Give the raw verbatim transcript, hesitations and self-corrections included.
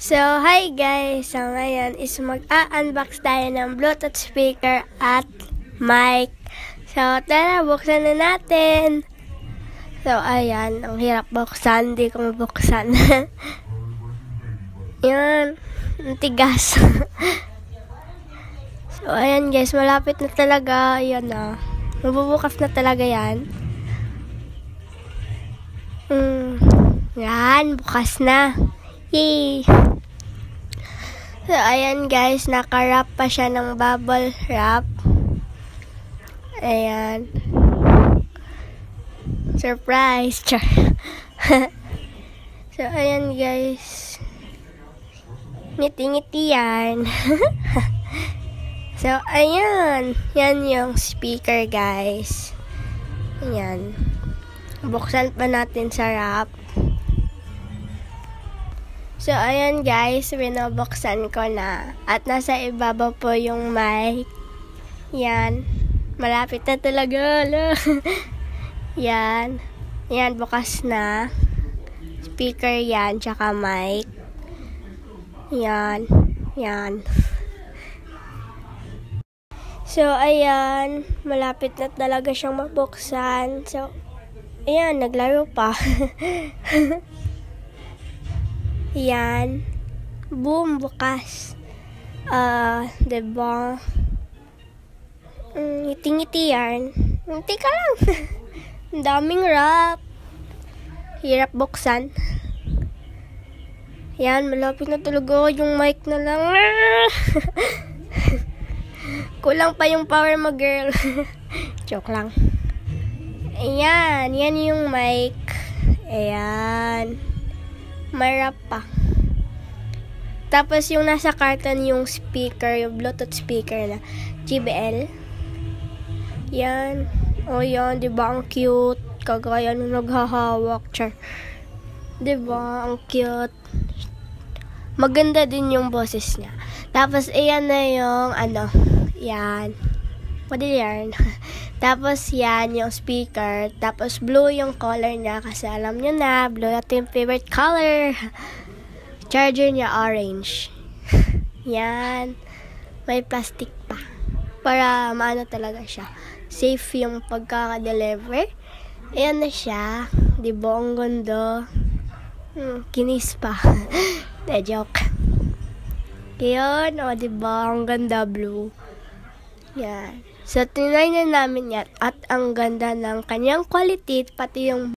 So, hi guys! So, ngayon is mag-a-unbox tayo ng Bluetooth speaker at mic. So, tara, buksan na natin! So, ayan. Ang hirap buksan. Hindi ko mabuksan. Yan. Ang tigas. So, ayan guys. Malapit na talaga. Ayan na. Mabubukas na talaga yan. Hmm. Yan. Bukas na. Yay! So, ayan guys, naka-wrap pa siya ng bubble wrap. Ayan. Surprise! Char. So, ayan guys. Ngiti-ngiti yan. So, ayan. Yan yung speaker guys. Ayan. Buksan pa natin sa wrap. So, ayan guys, binubuksan ko na. At nasa ibabaw po yung mic. Yan. Malapit na talaga. Yan. Yan, bukas na. Speaker yan, tsaka mic. Yan. Yan. So, ayan. Malapit na talaga siyang mabuksan. So, ayan, naglaro pa. Yan. Boom, bukas. Ah, uh, diba? Mm, ngiti-ngiti yan. Ngiti ka lang. Ang daming wrap. Hirap buksan. Yan, malapit na talaga. Yung mic na lang. Kulang pa yung power mo, girl. Joke lang. Ayan, yan yung mic. Ayan. May wrap pa. Tapos yung nasa carton yung speaker, yung Bluetooth speaker na J B L. Yan. O yan, di ba ang cute? Kagaya nung naghahawak. Char. Di ba ang cute? Maganda din yung boses niya. Tapos ayan na yung ano, yan. Pwede yan. Tapos yan yung speaker. Tapos blue yung color niya. Kasi alam nyo na, blue at yung favorite color. Charger niya orange. Yan. May plastic pa. Para maano talaga siya. Safe yung pagkaka-deliver. Ayan na siya. Diba ang ganda? Hmm, kinis pa. De joke. Yun. O diba ang ganda blue. Yan. So, tinry na namin yan at ang ganda ng kanyang quality, pati yung